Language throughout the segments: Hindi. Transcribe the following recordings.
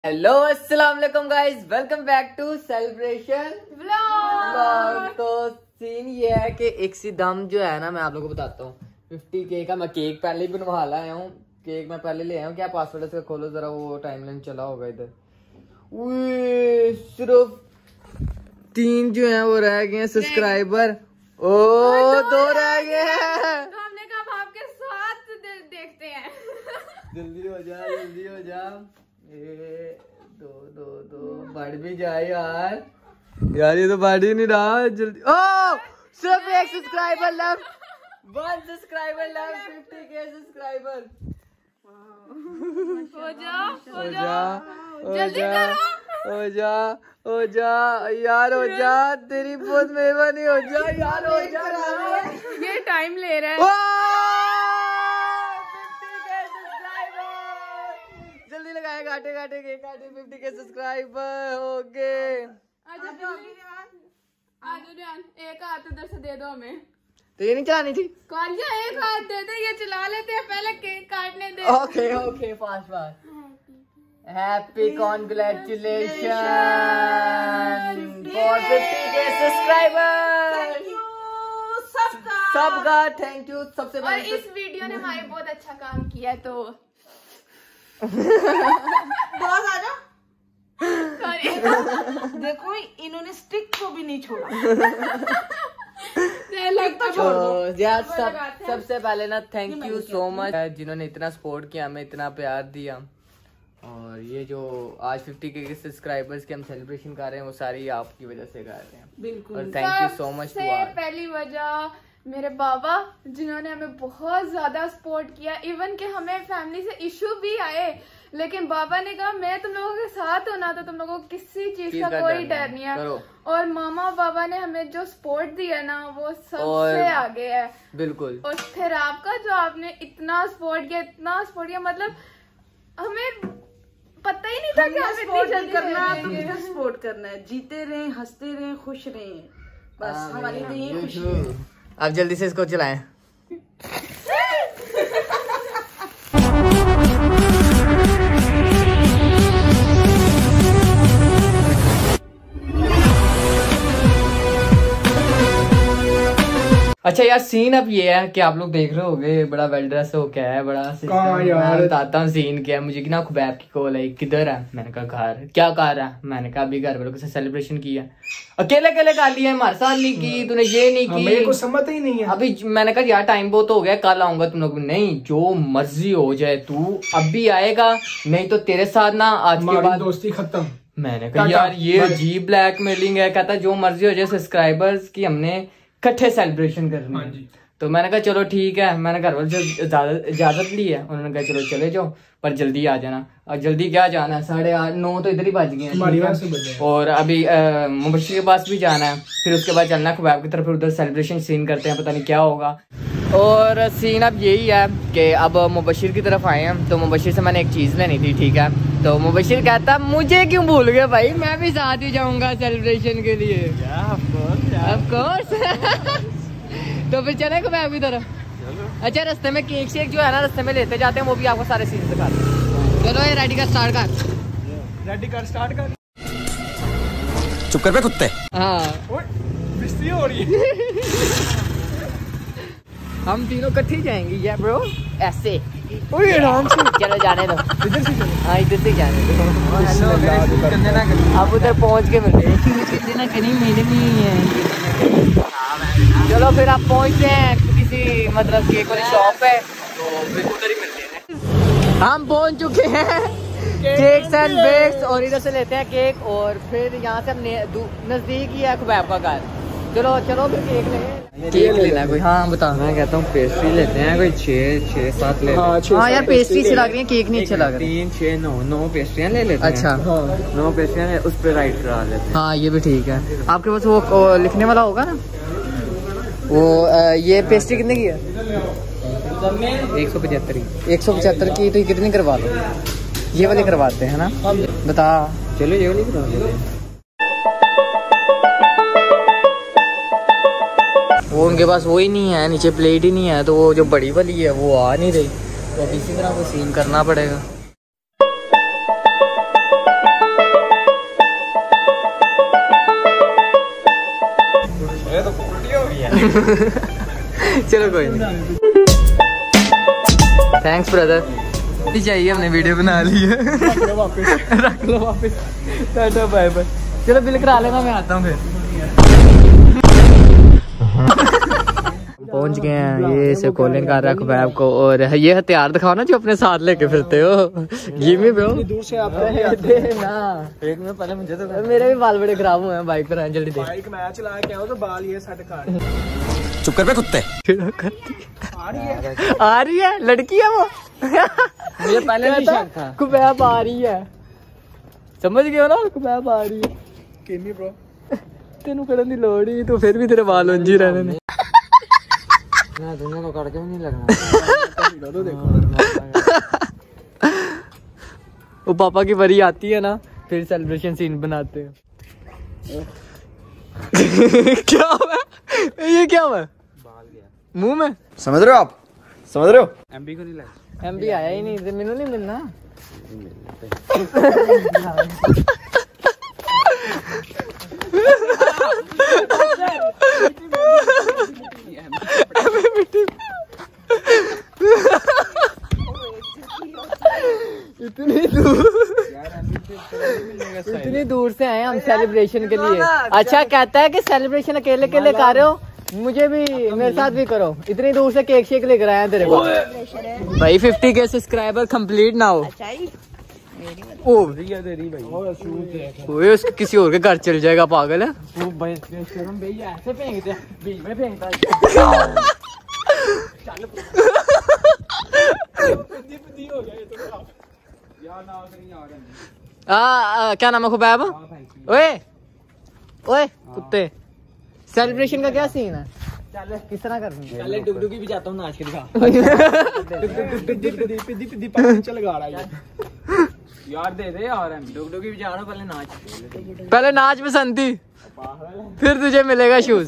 हेलो अस्सलाम वालेकुम guys, welcome back to celebration vlog. तो सीन ये है कि एक सी दम जो है ना, मैं आप लोगों को बताता हूँ 50K का। मैं केक पहले ही बनवा लाया हूँ, केक मैं पहले ले आया हूँ। क्या पासवर्ड इसका खोलो जरा, वो टाइमलाइन चला होगा इधर। सिर्फ 3 जो है वो रह गए हैं सब्सक्राइबर। ओ 2 रह गए हैं, तो हमने कहा आपके साथ देखते हैं। जल्दी हो जा, जल्दी हो जा। दो बढ़ भी जाए यार ये तो बढ़ ही नहीं रहा। जल्दी। ओ सिर्फ 1 subscriber left, 1 subscriber left, 50K subscriber. हो जा जल्दी करो, हो जा यार, हो जा, तेरी बहुत मेहरबानी, हो जा यार, हो जा। ये टाइम ले रहा है। जल्दी लगाए, काटे 50K सब्सक्राइबर हो गए। एक हाथ इधर से दे दो हमें। तो ये नहीं चलानी थी, एक हाथ दे दे, ये चला लेते हैं, पहले केक काटने दे। Okay fast happy congratulation for 50K subscriber. सबका थैंक यू। सबसे और इस वीडियो ने हमारे बहुत अच्छा काम किया। तो बॉस आ जाओ। देखो इन्होंने स्टिक को भी नहीं छोड़ा। सबसे पहले ना थैंक यू सो मच जिन्होंने इतना सपोर्ट किया, हमें इतना प्यार दिया। और ये जो आज 50K के सब्सक्राइबर्स के हम सेलिब्रेशन कर रहे हैं, वो सारी आपकी वजह से कर रहे हैं। बिल्कुल। और थैंक यू सो मच। पहली वजह मेरे बाबा, जिन्होंने हमें बहुत ज्यादा सपोर्ट किया। इवन कि हमें फैमिली से इशू भी आए, लेकिन बाबा ने कहा मैं तुम लोगों के साथ हूं ना, तो तुम लोगों को किसी चीज का कोई डर नहीं है। और मामा बाबा ने हमें जो सपोर्ट दिया ना, वो सबसे आगे है। बिल्कुल। और फिर आपका जो आपने इतना सपोर्ट किया, मतलब हमें पता ही नहीं था कि हमें सपोर्ट करना, तुमने सपोर्ट करना है। जीते रहे, हंसते रहे, खुश रहे, बस हमारी तो यही खुशी है। अब जल्दी से इसको चलाएं। अच्छा यार, सीन अब ये है कि आप लोग देख रहे होगे बड़ा वेल ड्रेस हो क्या है, बड़ा मैं बताता हूँ सीन क्या है। मुझे ना खुबैब की कॉल आई, किधर है? मैंने कहा घर। क्या कर रहा है? मैंने कहा अभी घर वालों के साथ सेलिब्रेशन किया। अकेले कर लिया, हमारे साथ नहीं की, तूने ये नहीं की, मेरे को समझ ही नहीं है। अभी मैंने कहा यार टाइम बहुत हो गया, कल आऊंगा तुम लोग। नहीं, जो मर्जी हो जाए, तू अभी आएगा, नहीं तो तेरे साथ ना आज के बाद दोस्ती खत्म। मैंने कहा यार ये अजीब ब्लैकमेलिंग है। कहता जो मर्जी हो जाए, सब्सक्राइबर्स की हमने इकट्ठे सेलिब्रेशन करनी है। तो मैंने कहा चलो ठीक है। मैंने घर वालों से इजाजत ली है, उन्होंने कहा चलो चले जाओ, पर जल्दी आ जाना। और जल्दी क्या जाना है, 8:30 9 तो इधर ही बज गए हैं। और अभी मुबशिर के पास भी जाना है, फिर उसके बाद चलना खुबैब की तरफ, फिर उधर सेलिब्रेशन सीन करते हैं, पता नहीं क्या होगा। और सीन अब यही है कि अब मुबशिर की तरफ आए हैं। तो मुबशिर से मैंने एक चीज़ लेनी थी, ठीक है। तो मुबशिर कहता मुझे क्यों भूल गए भाई, मैं भी साथ ही जाऊंगा सेलिब्रेशन के लिए। Of course. तो फिर चले खुबैब की तरफ। अच्छा, रास्ते में केक शेक जो है ना, रास्ते में लेते जाते हैं, वो भी आपको सारे सीन दिखाते हैं। चलो ये रेडी कर, स्टार्ट कर। चुप कर बे कुत्ते। हाँ हो रही है। हम तीनों इकट्ठे जाएंगे या ब्रो, ऐसे आराम से। चलो जाने दो, इधर से। हाँ इधर से जाने दो। अब उधर पहुँच के मिलते हैं। चलो फिर आप पहुँचते हैं किसी मतलब केक वाली शॉप है, तो फिर उधर ही मिलते हैं। हम पहुँच चुके हैं केक्स एंड बेक्स, और इधर से लेते हैं केक, और फिर यहाँ से नजदीक ही है खुबैब का घर। चलो फिर केक लेना कोई। हाँ बता। मैं कहता हूँ पेस्ट्री लेते हैं कोई 6-7 ले। हाँ यार पेस्ट्री अच्छी लग रही है, केक नहीं अच्छा लग रहा। 3 6 9 पेस्ट्रियाँ ले लेते हैं। अच्छा 9 पेस्ट्रियाँ उस पर राइट करा लेते हैं। हाँ ये भी ठीक है। आपके पास वो लिखने वाला होगा ना, वो ये पेस्ट्री कितने की है? 175 की। तो कितनी करवा लो? ये वाली करवाते हैं ना, बता। चलो ये वाली करवा लेते हैं। वो उनके पास वो ही नहीं है, नीचे प्लेट ही नहीं है, तो वो जो बड़ी वाली है वो आ नहीं रही। तो अब इसी तरह को सीन करना पड़ेगा। चलो कोई नहीं, थैंक्स ब्रदर। चाहिए हमने वीडियो बना ली है। रख लो वापस। Tata bye bye. चलो बिल करा लेना, मैं आता हूँ फिर। पहुंच गए हैं, ये से कॉलिंग कर रहा है खुबैब को। और ये हथियार दिखाओ ना जो अपने साथ लेके फिरते हो। गिव ब्रो, दूर से आता है ना। एक मिनट पहले मुझे तो मेरे भी बाल बड़े खराब हुए हैं बाइक पर। जल्दी देख, बाइक मैं चला के आओ तो बाल ये सेट कर। चुप कर बे कुत्ते। आ रही है लड़की है वो। मुझे पहले नहीं शक था खुबैब आ रही है, समझ गए हो ना, खुबैब आ रही है। किमी ब्रो तेनू करन दी लोड़ ही, तो फिर भी तेरे बाल उंझी रहने ने। ना दुनिया को करके भी नहीं लगना। वो पापा की बरी आती है ना, फिर सेलिब्रेशन सीन बनाते हैं। क्या हुआ ये, क्या हुआ मुंह में? समझ रहे हो आप, समझ रहे हो? एमबी को नहीं लगा। एमबी आया ही नहीं, मैनू नहीं मिलना। इतनी दूर से आए हम सेलिब्रेशन के लिए। अच्छा कहता है कि सेलिब्रेशन अकेले अकेले कर रहे हो, मुझे भी मेरे साथ भी करो। इतनी दूर से केक शेक लेकर आया तेरे को भाई। 50 के सब्सक्राइबर कंप्लीट ना हो। ओ भाई उसके किसी और के घर चल जाएगा, पागल है। ऐसे फेंकते बीच में फेंकता है। क्या नाम है खुबैब? ओए ओए कुत्ते, सेलिब्रेशन का क्या सीन है? किस तरह कर रहे हैं? डुगडुगी भी जाता हूँ नाच के दिखा। यार दे दे यार, डुगडुगी भी जा रहा हूँ। पहले नाच पसंद थी, फिर तुझे मिलेगा शूज।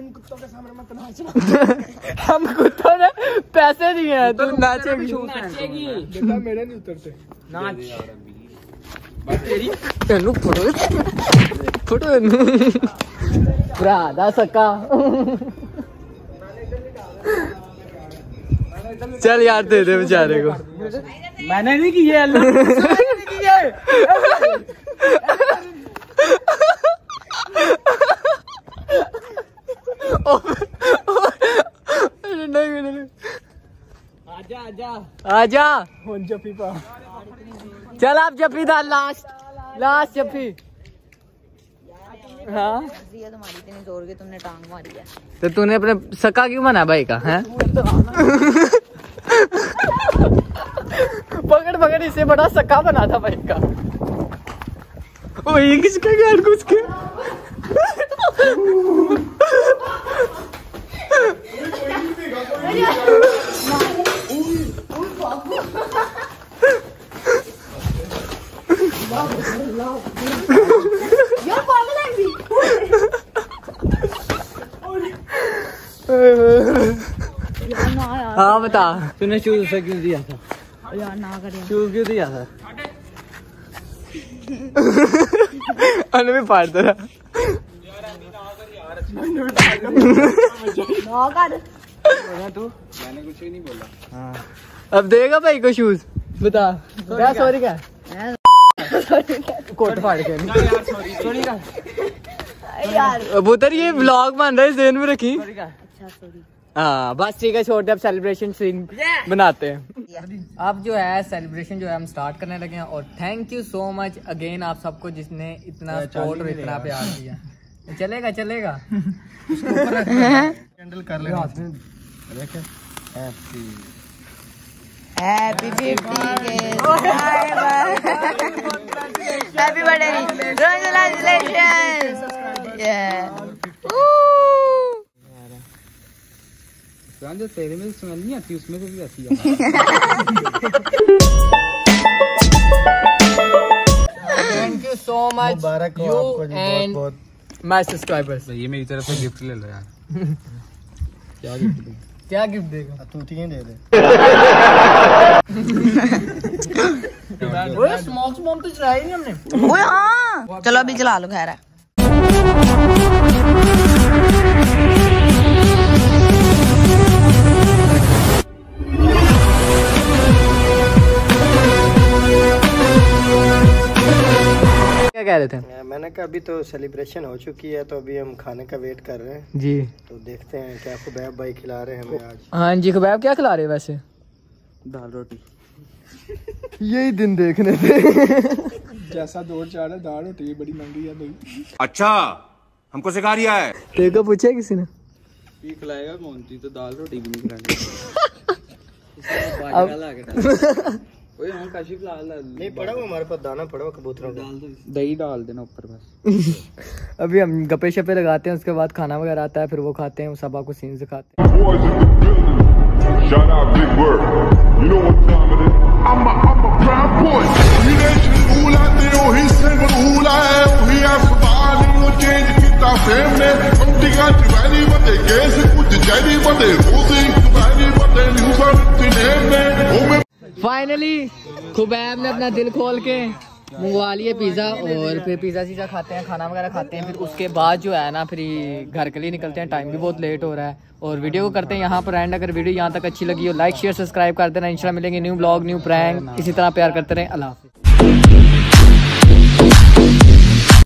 हम कुत्तों ने पैसे दिए हैं, तू नाचेगी। मेरे नहीं उतरते नाच। तेनू फोटो भरा दा सका। चल यार दे दे बेचारे को। मैंने नहीं की है, आजा आजा आजा। जफी पा चल, आप जफी था लास्ट जफी। हाँ तुम्हारी इतनी जोर के तुमने टांग मारी है, तो तूने अपने सका क्यों बना भाई का है? पकड़ पकड़, इससे बड़ा सका बना था भाई का। ओ ये किसका यार कुछ के? हाँ बता, तूने शूज उसे क्यों दिया था? यार ना करिए, शूज क्यों दिया था? अनु भी फाड़ दे रहा। तू मैंने कुछ ही नहीं बोला। हाँ अब देगा भाई को शूज, बता क्या सॉरी क्या? कोट फाड़ के सॉरी का यार। अबूतर ये व्लॉग बन रहा है, ज़हन में रखी। अच्छा सॉरी। हाँ बस ठीक है, छोटे अब सेलिब्रेशन सीन बनाते हैं। अब जो है सेलिब्रेशन जो है हम स्टार्ट करने लगे हैं। और thank you so much again आप सबको जिसने इतना सपोर्ट और इतना प्यार दिया। चलेगा चलेगा। कैंडल कर ले हाथ में। Happy happy birthday, congratulations. जो तेरे में स्मेल नहीं आती, उसमें से भी आती है। Thank you so much you and my subscribers. ये मेरी तरफ से गिफ्ट ले लो यार। क्या गिफ्ट देगा? तूतियां दे दे। ओए स्मोक बम तो चलाया नहीं हमने। ओए हाँ चलो अभी चला लो, खैर है। क्या कह रहे थे? मैंने कहा अभी तो सेलिब्रेशन हो चुकी है, तो अभी हम खाने का वेट कर रहे हैं जी। तो देखते हैं क्या खुबैब भाई खिला रहे हैं हमें आज। हाँ जी, खुबैब क्या खिला रहे हैं वैसे? दाल रोटी। यही दिन देखने थे। जैसा दौर चाह रहा दाल रोटी बड़ी महंगी है भाई। अच्छा हमको सिखा रिया है। तेरे को पूछा किसी ने? ये खिलाएगा कौन? तो दाल रोटी भी नहीं खिलानी। ओए हम काशिफ लाल नहीं पड़ा हुआ हमारे पास दाना पड़ा हुआ कबूतरों का, दही डाल देना ऊपर बस। अभी हम गप्पे शप्पे लगाते हैं, उसके बाद खाना वगैरह आता है, फिर वो खाते हैं, सब आपको सीन दिखाते हैं। Shout out Big Bird. You know what time it is. I'm a proud boy. We nation ula te ohi single ula hai ohi asbaan no change kita fame ne umtiga chwani bade case kuch jadi bade rozi chwani bade news te name ne finally Khubaib ने अपना दिल खोल के मंगवा लिए पिज़्ज़ा, और फिर पिज़्ज़ा सीज़ा खाते हैं, खाना वगैरह खाते हैं, फिर उसके बाद जो है ना फिर घर के लिए निकलते हैं। टाइम भी बहुत लेट हो रहा है और वीडियो को करते हैं यहाँ पर एंड। अगर वीडियो यहाँ तक अच्छी लगी हो लाइक शेयर सब्सक्राइब कर देना। इंशाल्लाह मिलेंगे न्यू ब्लॉग न्यू प्रैंक, इसी तरह प्यार करते रहें। अल्लाह हाफ़िज़।